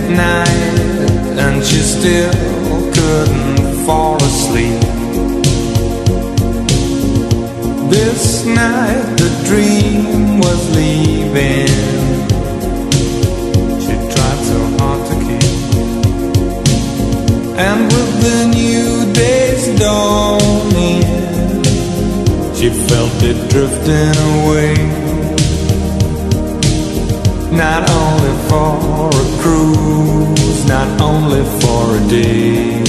night, and she still couldn't fall asleep. This night the dream was leaving. She tried so hard to keep. And with the new day's dawning, she felt it drifting away. Not only for a cruise, not only for a day.